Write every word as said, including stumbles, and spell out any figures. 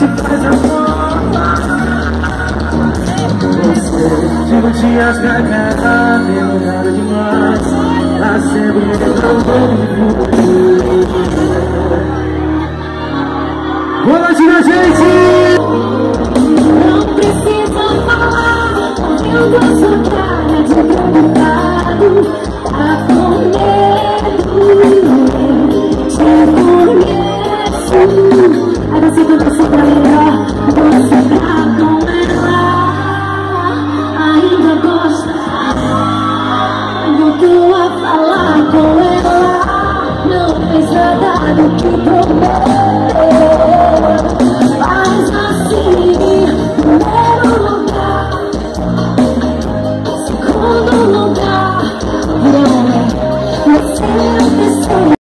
te faz amor. Você digo dias na cara, demorado demais. Tá sempre me lembrando. Boa noite, minha gente! Não precisa falar, eu dou sua cara de preocupado. Tá com medo, te conheço. Aí você começa pra melhor, você tá com ela. Ainda gosta, voltou a falar com ela. Não fez nada do que